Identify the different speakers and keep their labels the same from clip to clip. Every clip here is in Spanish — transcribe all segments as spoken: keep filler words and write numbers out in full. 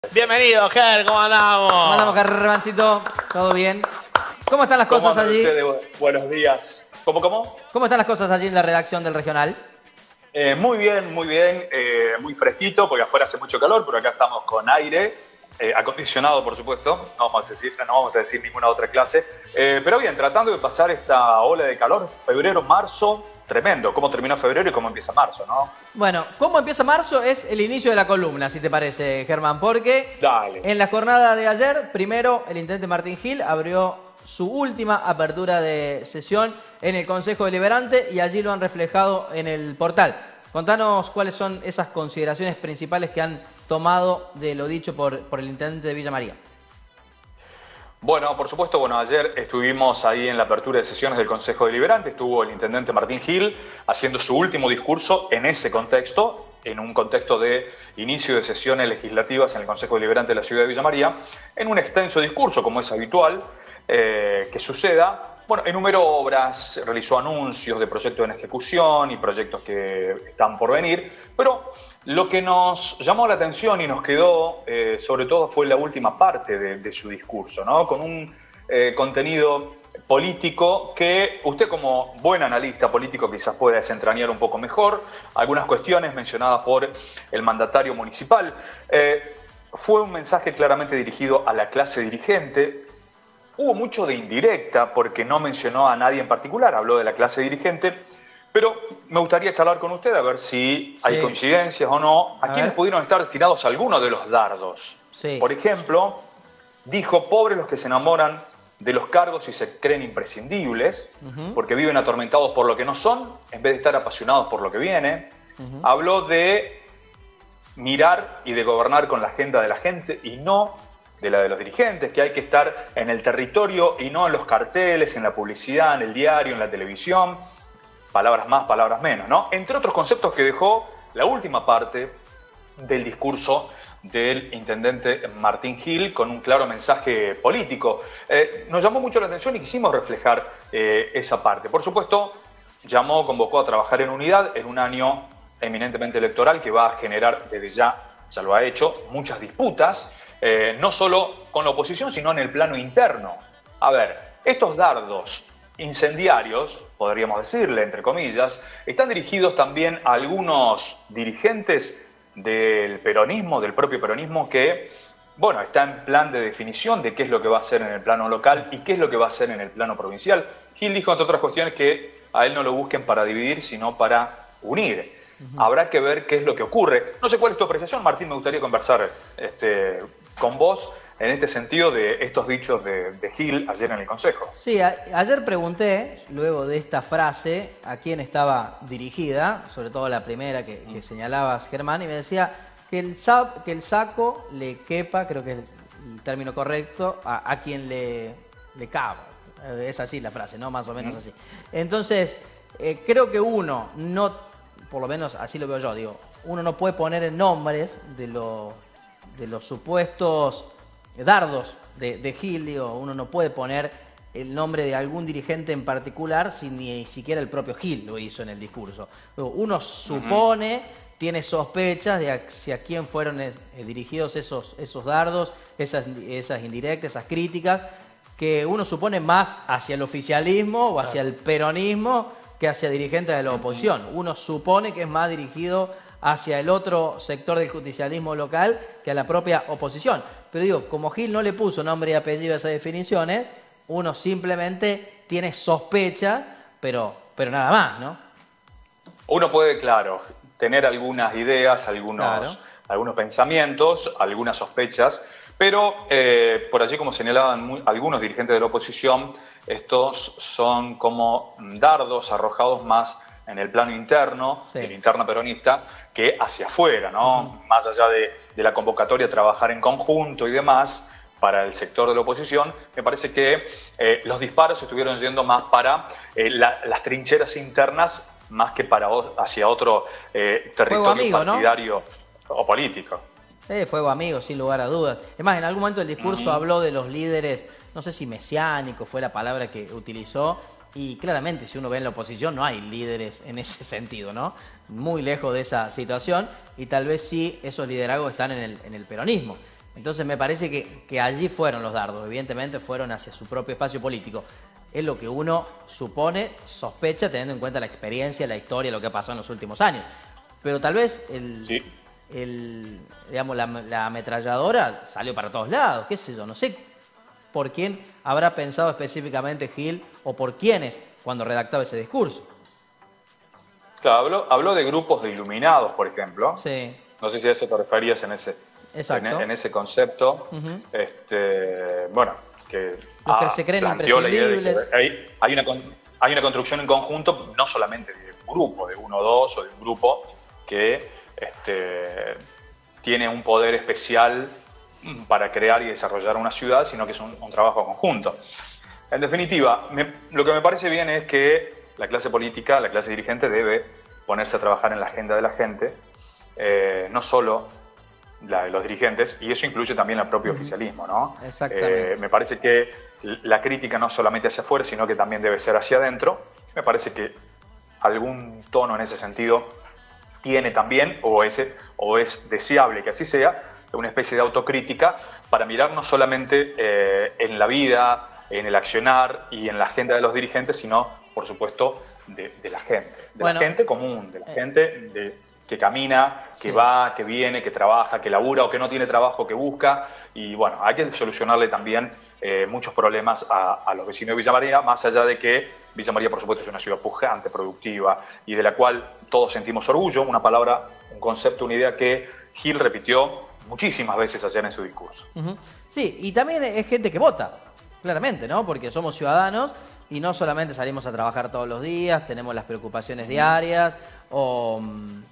Speaker 1: Bienvenido, Ger, ¿cómo andamos?
Speaker 2: ¿Cómo andamos, Germancito? ¿Todo bien? ¿Cómo están las cosas allí?
Speaker 3: Ustedes? Buenos días. ¿Cómo, cómo?
Speaker 2: ¿Cómo están las cosas allí en la redacción del Regional?
Speaker 3: Eh, muy bien, muy bien. Eh, muy fresquito, porque afuera hace mucho calor, pero acá estamos con aire. Eh, acondicionado, por supuesto. No vamos a decir, no vamos a decir ninguna otra clase. Eh, pero bien, tratando de pasar esta ola de calor, febrero, marzo, tremendo. ¿Cómo terminó febrero y cómo empieza marzo, no?
Speaker 2: Bueno, ¿cómo empieza marzo? Es el inicio de la columna, si te parece, Germán, porque
Speaker 3: Dale.
Speaker 2: En la jornada de ayer, primero, el intendente Martín Gil abrió su última apertura de sesión en el Consejo Deliberante y allí lo han reflejado en el portal. Contanos cuáles son esas consideraciones principales que han tomado de lo dicho por, por el intendente de Villa María.
Speaker 3: Bueno, por supuesto, bueno, ayer estuvimos ahí en la apertura de sesiones del Consejo Deliberante, estuvo el intendente Martín Gil haciendo su último discurso en ese contexto, en un contexto de inicio de sesiones legislativas en el Consejo Deliberante de la ciudad de Villa María, en un extenso discurso, como es habitual eh, que suceda. Bueno, enumeró obras, realizó anuncios de proyectos en ejecución y proyectos que están por venir, pero lo que nos llamó la atención y nos quedó, eh, sobre todo, fue la última parte de, de su discurso, ¿no? Con un eh, contenido político que usted, como buen analista político, quizás pueda desentrañar un poco mejor. Algunas cuestiones mencionadas por el mandatario municipal. Eh, fue un mensaje claramente dirigido a la clase dirigente. Hubo mucho de indirecta porque no mencionó a nadie en particular, habló de la clase dirigente. Pero me gustaría charlar con usted a ver si hay sí. coincidencias o no. ¿A, a quiénes ver. pudieron estar destinados algunos de los dardos?
Speaker 2: Sí.
Speaker 3: Por ejemplo, dijo, pobres los que se enamoran de los cargos y se creen imprescindibles, uh-huh. porque viven atormentados por lo que no son, en vez de estar apasionados por lo que viene. Uh-huh. Habló de mirar y de gobernar con la agenda de la gente y no de la de los dirigentes, que hay que estar en el territorio y no en los carteles, en la publicidad, en el diario, en la televisión. Palabras más, palabras menos, ¿no? Entre otros conceptos que dejó la última parte del discurso del intendente Martín Gil con un claro mensaje político. Eh, nos llamó mucho la atención y quisimos reflejar eh, esa parte. Por supuesto, llamó, convocó a trabajar en unidad en un año eminentemente electoral que va a generar, desde ya, ya lo ha hecho, muchas disputas, eh, no solo con la oposición, sino en el plano interno. A ver, estos dardos incendiarios, podríamos decirle, entre comillas, están dirigidos también a algunos dirigentes del peronismo, del propio peronismo, que, bueno, está en plan de definición de qué es lo que va a hacer en el plano local y qué es lo que va a hacer en el plano provincial. Gil dijo, entre otras cuestiones, que a él no lo busquen para dividir, sino para unir. Uh-huh. Habrá que ver qué es lo que ocurre. No sé cuál es tu apreciación, Martín, me gustaría conversar este, con vos en este sentido de estos dichos de, de Gil ayer en el Consejo.
Speaker 2: Sí, a, ayer pregunté, luego de esta frase, a quién estaba dirigida, sobre todo la primera que, que señalabas, Germán, y me decía que el, sap, que el saco le quepa, creo que es el término correcto, a, a quien le, le cabe. Es así la frase, ¿no? Más o menos mm. así. Entonces, eh, creo que uno, no, por lo menos así lo veo yo, digo, uno no puede poner nombres de, lo, de los supuestos dardos de, de Gil, digo, uno no puede poner el nombre de algún dirigente en particular si ni siquiera el propio Gil lo hizo en el discurso. Uno supone, uh-huh. tiene sospechas de hacia quién fueron eh, dirigidos esos, esos dardos, esas, esas indirectas, esas críticas, que uno supone más hacia el oficialismo o hacia el peronismo que hacia dirigentes de la oposición. Uno supone que es más dirigido hacia el otro sector del justicialismo local que a la propia oposición. Pero digo, como Gil no le puso nombre y apellido a esas definiciones, uno simplemente tiene sospecha, pero, pero nada más, ¿no?
Speaker 3: Uno puede, claro, tener algunas ideas, algunos, claro. algunos pensamientos, algunas sospechas, pero eh, por allí, como señalaban muy, algunos dirigentes de la oposición, estos son como dardos arrojados más en el plano interno, sí. el interno peronista, que hacia afuera, ¿no? Uh-huh. Más allá de, de la convocatoria a trabajar en conjunto y demás, para el sector de la oposición, me parece que eh, los disparos estuvieron yendo más para eh, la, las trincheras internas, más que para hacia otro eh, territorio amigo, partidario, ¿no? O político.
Speaker 2: Sí, fuego amigo, sin lugar a dudas. Es más, en algún momento el discurso uh-huh. habló de los líderes, no sé si mesiánicos fue la palabra que utilizó, y claramente si uno ve en la oposición no hay líderes en ese sentido, ¿no? Muy lejos de esa situación, y tal vez sí esos liderazgos están en el, en el peronismo. Entonces me parece que, que allí fueron los dardos, evidentemente fueron hacia su propio espacio político. Es lo que uno supone, sospecha, teniendo en cuenta la experiencia, la historia, lo que ha pasado en los últimos años. Pero tal vez el,
Speaker 3: Sí.
Speaker 2: el, digamos, la, la ametralladora salió para todos lados, qué sé yo, no sé por quién habrá pensado específicamente Gil o por quiénes cuando redactaba ese discurso.
Speaker 3: Claro, habló, habló de grupos de iluminados, por ejemplo.
Speaker 2: Sí.
Speaker 3: No sé si a eso te referías en ese,
Speaker 2: Exacto.
Speaker 3: en, en ese concepto.
Speaker 2: Uh-huh.
Speaker 3: este, bueno, que,
Speaker 2: Los que
Speaker 3: ah,
Speaker 2: se creen
Speaker 3: planteó la idea de
Speaker 2: imprescindibles.
Speaker 3: que hay, hay, una, con- hay una construcción en conjunto, no solamente de un grupo, de uno o dos, o de un grupo que este, tiene un poder especial para crear y desarrollar una ciudad, sino que es un, un trabajo conjunto. En definitiva, me- lo que me parece bien es que la clase política, la clase dirigente debe ponerse a trabajar en la agenda de la gente, eh, no solo la de los dirigentes, y eso incluye también al propio oficialismo, ¿no?
Speaker 2: Exactamente.
Speaker 3: Eh, me parece que la crítica no solamente hacia afuera, sino que también debe ser hacia adentro. Me parece que algún tono en ese sentido tiene también, o es, o es deseable que así sea, una especie de autocrítica para mirar no solamente eh, en la vida, en el accionar y en la agenda de los dirigentes, sino, por supuesto, de, de la gente. De
Speaker 2: Bueno,
Speaker 3: la gente común, de la
Speaker 2: eh,
Speaker 3: gente de, que camina, que
Speaker 2: sí.
Speaker 3: va, que viene, que trabaja, que labura o que no tiene trabajo, que busca. Y bueno, hay que solucionarle también eh, muchos problemas a, a los vecinos de Villa María, más allá de que Villa María, por supuesto, es una ciudad pujante, productiva y de la cual todos sentimos orgullo. Una palabra, un concepto, una idea que Gil repitió muchísimas veces ayer en su discurso.
Speaker 2: Uh-huh. Sí, y también es gente que vota, claramente, ¿no? Porque somos ciudadanos y no solamente salimos a trabajar todos los días, tenemos las preocupaciones diarias, o,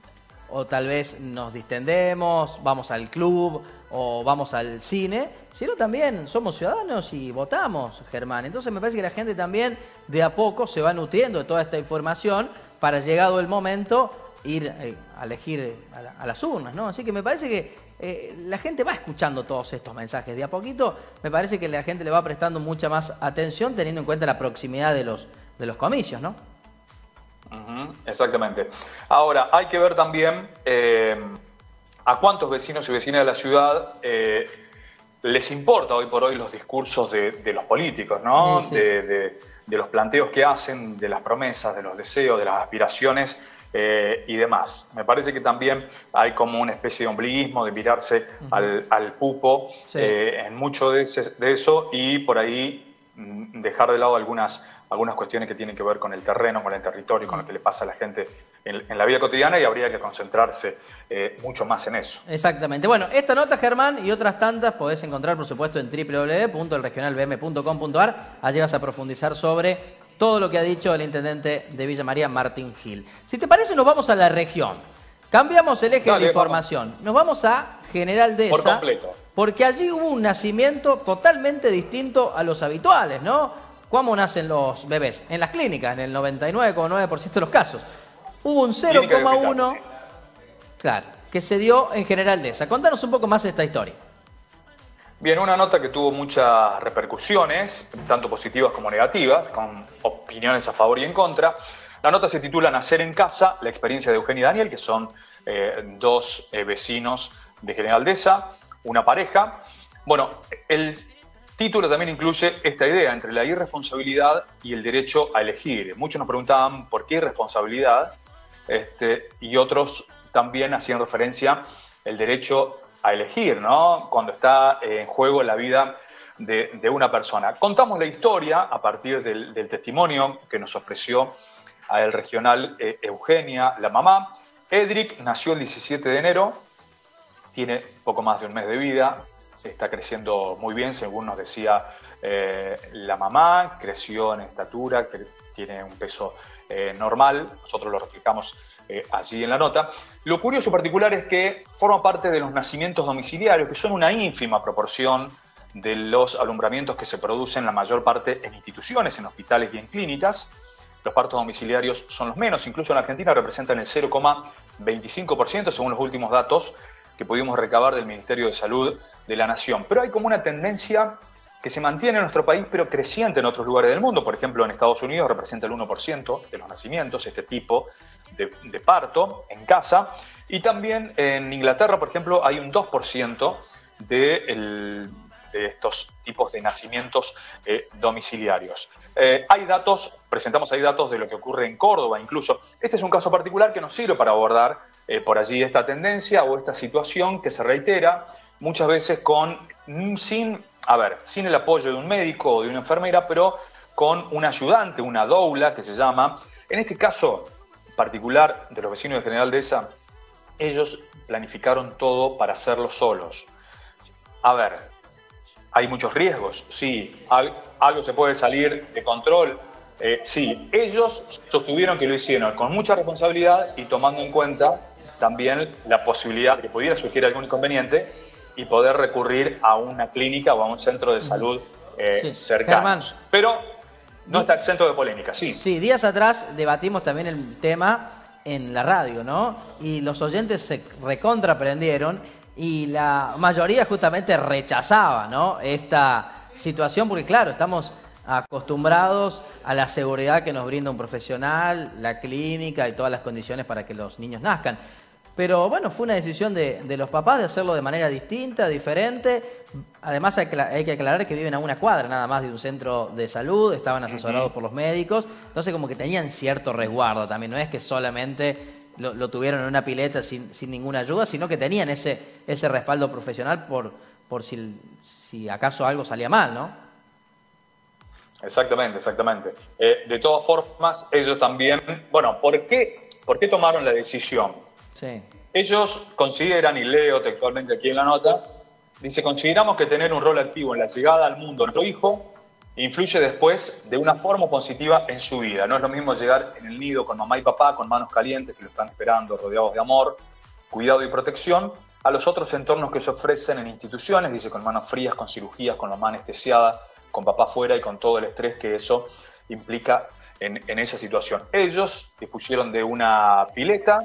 Speaker 2: o tal vez nos distendemos, vamos al club o vamos al cine, sino también somos ciudadanos y votamos, Germán. Entonces me parece que la gente también de a poco se va nutriendo de toda esta información para, llegado el momento, ir eh, a elegir a, la, a las urnas, ¿no? Así que me parece que eh, la gente va escuchando todos estos mensajes. De a poquito me parece que la gente le va prestando mucha más atención teniendo en cuenta la proximidad de los, de los comicios, ¿no?
Speaker 3: Uh-huh, exactamente. Ahora, hay que ver también eh, a cuántos vecinos y vecinas de la ciudad eh, les importa hoy por hoy los discursos de, de los políticos, ¿no?
Speaker 2: Sí, sí.
Speaker 3: De, de, de los planteos que hacen, de las promesas, de los deseos, de las aspiraciones eh, y demás. Me parece que también hay como una especie de ombliguismo, de mirarse uh-huh. al, al pupo
Speaker 2: Sí.
Speaker 3: eh, en mucho de, ese, de eso y por ahí mm, dejar de lado algunas, algunas cuestiones que tienen que ver con el terreno, con el territorio, con lo que le pasa a la gente en, en la vida cotidiana y habría que concentrarse eh, mucho más en eso.
Speaker 2: Exactamente. Bueno, esta nota, Germán, y otras tantas podés encontrar, por supuesto, en doble u doble u doble u punto el regional b m punto com punto a r. Allí vas a profundizar sobre todo lo que ha dicho el intendente de Villa María, Martín Gil. Si te parece, nos vamos a la región. Cambiamos el eje
Speaker 3: Dale,
Speaker 2: de la información. Vamos. Nos vamos a General Dehesa.
Speaker 3: Por completo.
Speaker 2: Porque allí hubo un nacimiento totalmente distinto a los habituales, ¿no? ¿Cómo nacen los bebés? En las clínicas, en el noventa y nueve coma nueve por ciento de los casos. Hubo un cero coma uno, claro, que se dio en General Dehesa. Contanos un poco más de esta historia.
Speaker 3: Bien, una nota que tuvo muchas repercusiones, tanto positivas como negativas, con opiniones a favor y en contra. La nota se titula Nacer en casa, la experiencia de Eugenia y Daniel, que son eh, dos eh, vecinos de General Dehesa, una pareja. Bueno, el título también incluye esta idea entre la irresponsabilidad y el derecho a elegir. Muchos nos preguntaban por qué irresponsabilidad, este, y otros también hacían referencia al derecho a elegir, ¿no? Cuando está en juego la vida de, de una persona. Contamos la historia a partir del, del testimonio que nos ofreció a el regional eh, Eugenia, la mamá. Edric nació el diecisiete de enero, tiene poco más de un mes de vida, está creciendo muy bien, según nos decía eh, la mamá, creció en estatura, que tiene un peso eh, normal, nosotros lo reflejamos eh, allí en la nota. Lo curioso particular es que forma parte de los nacimientos domiciliarios, que son una ínfima proporción de los alumbramientos que se producen la mayor parte en instituciones, en hospitales y en clínicas. Los partos domiciliarios son los menos, incluso en Argentina representan el cero coma veinticinco por ciento según los últimos datos que pudimos recabar del Ministerio de Salud de la Nación. Pero hay como una tendencia que se mantiene en nuestro país, pero creciente en otros lugares del mundo. Por ejemplo, en Estados Unidos representa el uno por ciento de los nacimientos, este tipo de, de parto en casa. Y también en Inglaterra, por ejemplo, hay un dos por ciento de, el, de estos tipos de nacimientos eh, domiciliarios. Eh, hay datos, presentamos ahí datos de lo que ocurre en Córdoba incluso. Este es un caso particular que nos sirve para abordar eh, por allí esta tendencia o esta situación que se reitera muchas veces con, sin, a ver, sin el apoyo de un médico o de una enfermera, pero con un ayudante, una doula que se llama. En este caso particular de los vecinos de General Dehesa, ellos planificaron todo para hacerlo solos. A ver, hay muchos riesgos, sí. Algo se puede salir de control, eh, sí. Ellos sostuvieron que lo hicieron con mucha responsabilidad y tomando en cuenta también la posibilidad de que pudiera surgir algún inconveniente y poder recurrir a una clínica o a un centro de salud eh, sí. cercano. Pero no está exento de polémica, sí.
Speaker 2: Sí, días atrás debatimos también el tema en la radio, ¿no? Y los oyentes se recontraprendieron y la mayoría justamente rechazaba, ¿no?, esta situación, porque claro, estamos acostumbrados a la seguridad que nos brinda un profesional, la clínica y todas las condiciones para que los niños nazcan. Pero bueno, fue una decisión de, de los papás de hacerlo de manera distinta, diferente. Además hay que, hay que aclarar que viven a una cuadra nada más de un centro de salud, estaban asesorados uh-huh. por los médicos, entonces como que tenían cierto resguardo también, no es que solamente lo, lo tuvieron en una pileta sin, sin ninguna ayuda, sino que tenían ese, ese respaldo profesional por, por si, si acaso algo salía mal, ¿no?
Speaker 3: Exactamente, exactamente. Eh, de todas formas, ellos también, bueno, ¿por qué, por qué tomaron la decisión?
Speaker 2: Sí.
Speaker 3: Ellos consideran, y leo textualmente aquí en la nota, dice: consideramos que tener un rol activo en la llegada al mundo de nuestro hijo influye después de una forma positiva en su vida. No es lo mismo llegar en el nido con mamá y papá, con manos calientes que lo están esperando, rodeados de amor, cuidado y protección, a los otros entornos que se ofrecen en instituciones, dice, con manos frías, con cirugías, con mamá anestesiada, con papá fuera y con todo el estrés que eso implica en, en esa situación. Ellos dispusieron de una pileta.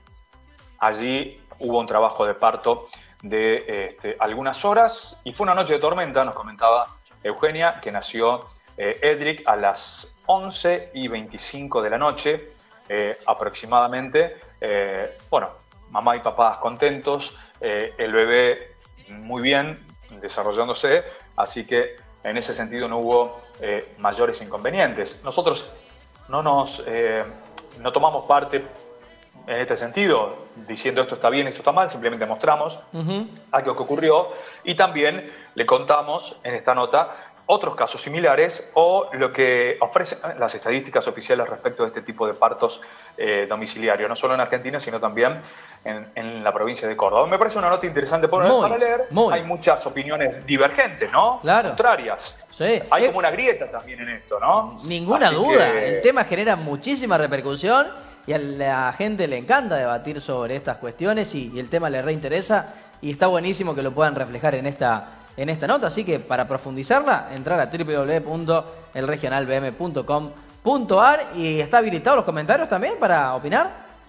Speaker 3: Allí hubo un trabajo de parto de este, algunas horas y fue una noche de tormenta, nos comentaba Eugenia, que nació eh, Edric a las once y veinticinco de la noche eh, aproximadamente. Eh, bueno, mamá y papá contentos, eh, el bebé muy bien desarrollándose, así que en ese sentido no hubo eh, mayores inconvenientes. Nosotros no, nos, eh, no tomamos parte en este sentido, diciendo esto está bien, esto está mal, simplemente mostramos uh-huh. algo que ocurrió y también le contamos en esta nota otros casos similares o lo que ofrecen las estadísticas oficiales respecto de este tipo de partos eh, domiciliarios, no solo en Argentina, sino también en, en la provincia de Córdoba. Me parece una nota interesante por, muy, para leer. Muy. Hay muchas opiniones divergentes, ¿no?
Speaker 2: Claro.
Speaker 3: Contrarias.
Speaker 2: Sí.
Speaker 3: Hay
Speaker 2: es...
Speaker 3: como una grieta también en esto, ¿no?
Speaker 2: Ninguna
Speaker 3: Así
Speaker 2: duda.
Speaker 3: Que...
Speaker 2: El tema genera muchísima repercusión y a la gente le encanta debatir sobre estas cuestiones y, y el tema le reinteresa y está buenísimo que lo puedan reflejar en esta, en esta nota. Así que para profundizarla, entrar a w w w punto el regional b m punto com punto a r y está habilitados los comentarios también para opinar.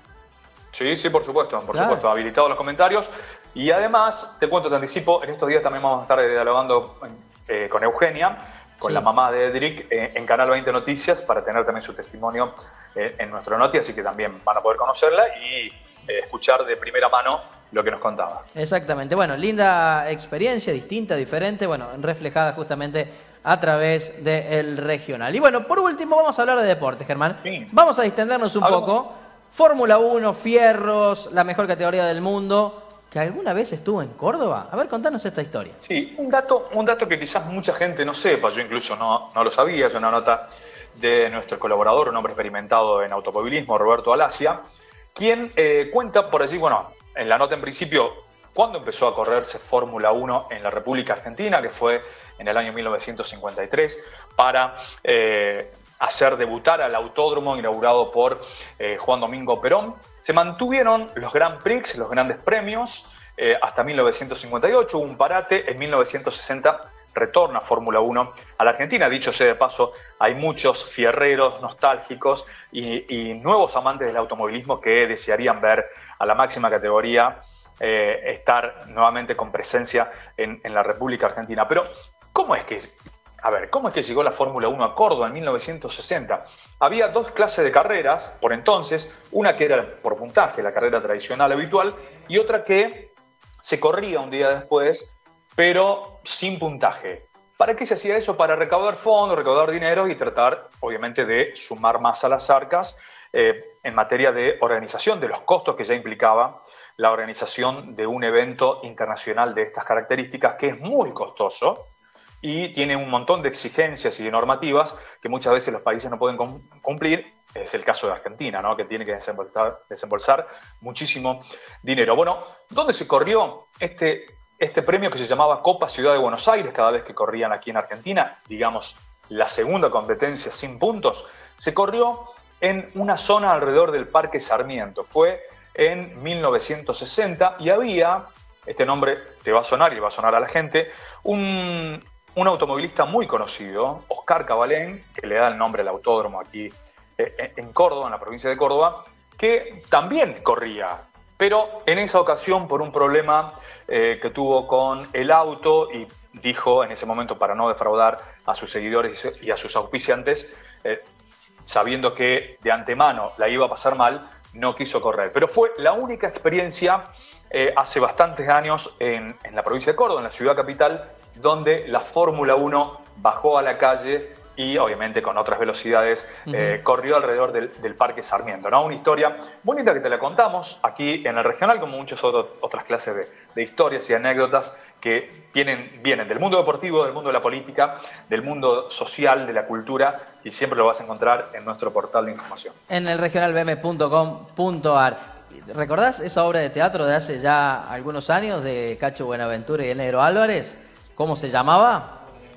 Speaker 3: Sí, sí, por supuesto, por
Speaker 2: claro.
Speaker 3: supuesto, habilitados los comentarios. Y además, te cuento, te anticipo, en estos días también vamos a estar dialogando eh, con Eugenia, con sí. la mamá de Edric, eh, en Canal veinte Noticias, para tener también su testimonio eh, en nuestra noti, así que también van a poder conocerla y eh, escuchar de primera mano lo que nos contaba.
Speaker 2: Exactamente, bueno, linda experiencia, distinta, diferente, bueno, reflejada justamente a través del regional. Y bueno, por último vamos a hablar de deportes, Germán. Sí. Vamos a distendernos un ¿Algo? poco. Fórmula uno, fierros, la mejor categoría del mundo, que alguna vez estuvo en Córdoba. A ver, contanos esta historia.
Speaker 3: Sí, un dato, un dato que quizás mucha gente no sepa, yo incluso no, no lo sabía, es una nota de nuestro colaborador, un hombre experimentado en automovilismo, Roberto Alasia, quien eh, cuenta por allí, bueno, en la nota en principio, cuando empezó a correrse Fórmula uno en la República Argentina, que fue en el año mil novecientos cincuenta y tres, para eh, hacer debutar al autódromo inaugurado por eh, Juan Domingo Perón. Se mantuvieron los Grand Prix, los grandes premios, eh, hasta mil novecientos cincuenta y ocho, hubo un parate, en mil novecientos sesenta retorna Fórmula uno a la Argentina. Dicho sea de paso, hay muchos fierreros nostálgicos y, y nuevos amantes del automovilismo que desearían ver a la máxima categoría eh, estar nuevamente con presencia en, en la República Argentina. Pero, ¿cómo es que, a ver, cómo es que llegó la Fórmula uno a Córdoba en mil novecientos sesenta? Había dos clases de carreras por entonces, una que era por puntaje, la carrera tradicional habitual, y otra que se corría un día después pero sin puntaje. ¿Para qué se hacía eso? Para recaudar fondos, recaudar dinero y tratar, obviamente, de sumar más a las arcas eh, en materia de organización, de los costos que ya implicaba la organización de un evento internacional de estas características, que es muy costoso y tiene un montón de exigencias y de normativas que muchas veces los países no pueden cumplir. Es el caso de Argentina, ¿no? Que tiene que desembolsar, desembolsar muchísimo dinero. Bueno, ¿dónde se corrió este, este premio que se llamaba Copa Ciudad de Buenos Aires? Cada vez que corrían aquí en Argentina, digamos, la segunda competencia sin puntos, se corrió en una zona alrededor del Parque Sarmiento. Fue en mil novecientos sesenta y había, este nombre te va a sonar y le va a sonar a la gente, un, un automovilista muy conocido, Oscar Cabalén, que le da el nombre al autódromo aquí eh, en Córdoba, en la provincia de Córdoba, que también corría, pero en esa ocasión por un problema eh, que tuvo con el auto y dijo en ese momento, para no defraudar a sus seguidores y a sus auspiciantes, eh, sabiendo que de antemano la iba a pasar mal, no quiso correr. Pero fue la única experiencia eh, hace bastantes años en, en la provincia de Córdoba, en la ciudad capital, donde la Fórmula uno bajó a la calle y obviamente con otras velocidades uh-huh. eh, corrió alrededor del, del Parque Sarmiento, ¿no? Una historia bonita que te la contamos aquí en el regional, como muchas otras, otras clases de, de historias y anécdotas que vienen, vienen del mundo deportivo, del mundo de la política, del mundo social, de la cultura, y siempre lo vas a encontrar en nuestro portal de información.
Speaker 2: En el regional b m punto com punto a r. ¿Recordás esa obra de teatro de hace ya algunos años de Cacho Buenaventura y el Negro Álvarez? ¿Cómo se llamaba?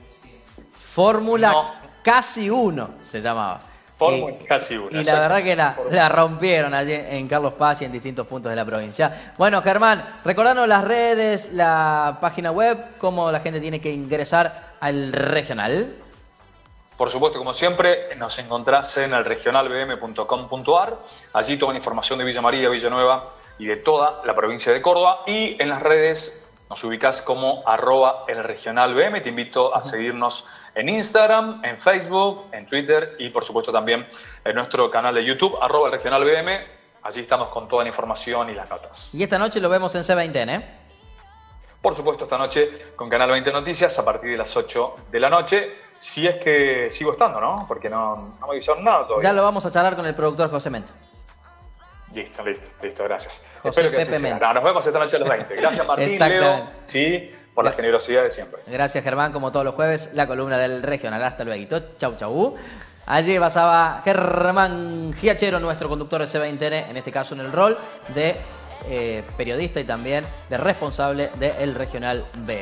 Speaker 2: Fórmula no. Casi Uno se llamaba.
Speaker 3: Fórmula
Speaker 2: y,
Speaker 3: Casi Uno.
Speaker 2: Y la verdad que la, la rompieron allí en Carlos Paz y en distintos puntos de la provincia. Bueno, Germán, recordanos las redes, la página web, cómo la gente tiene que ingresar al regional.
Speaker 3: Por supuesto, como siempre, nos encontrás en el regional b m punto com punto a r. Allí toda la información de Villa María, Villanueva y de toda la provincia de Córdoba. Y en las redes nos ubicás como arroba el regional B M. Te invito a seguirnos en Instagram, en Facebook, en Twitter y por supuesto también en nuestro canal de YouTube, arroba el regional B M. Allí estamos con toda la información y las notas.
Speaker 2: Y esta noche lo vemos en C veinte N, ¿eh?
Speaker 3: Por supuesto, esta noche con Canal veinte Noticias a partir de las ocho de la noche. Si es que sigo estando, ¿no? Porque no, no me avisaron nada todavía.
Speaker 2: Ya lo vamos a charlar con el productor José Menta.
Speaker 3: Listo, listo, listo, gracias.
Speaker 2: José
Speaker 3: Espero que
Speaker 2: Pepe
Speaker 3: así sea.
Speaker 2: Menta.
Speaker 3: No, nos vemos esta noche a las veinte. Gracias, Martín, Leo, sí, por la generosidad de siempre.
Speaker 2: Gracias, Germán, como todos los jueves, la columna del regional. Hasta luego. Chau, chau. Allí pasaba Germán Giachero, nuestro conductor de C veinte N, en este caso en el rol de eh, periodista y también de responsable del regional B.